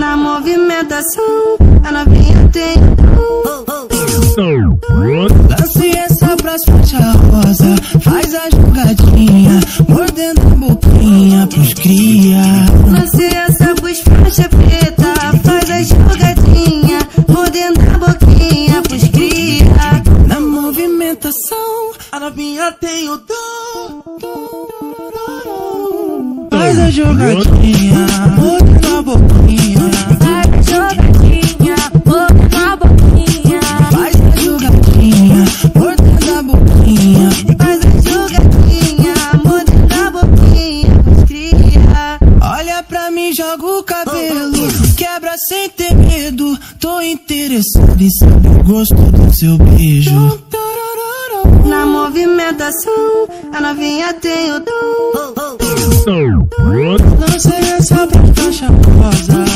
Na movimentação, a novinha tem o dom. Lance essa pras faixa rosa, faz a jogadinha, mordendo a boquinha pros cria. Lance essa pros faixa preta, faz a jogadinha, mordendo a boquinha pros cria. Na movimentação, a novinha tem o dom. Faz a jogadinha, mordendo a boquinha. Faz a jogadinha, mordendo a boquinha. Faz a jogadinha, mordendo a boquinha. Faz a jogadinha, mordendo a boquinha pros cria. Olha pra mim, joga o cabelo, quebra sem ter medo. Tô interessado em saber o gosto do seu beijo. Na movimentação, a novinha tem o dom. Lança essa pra faixa rosa,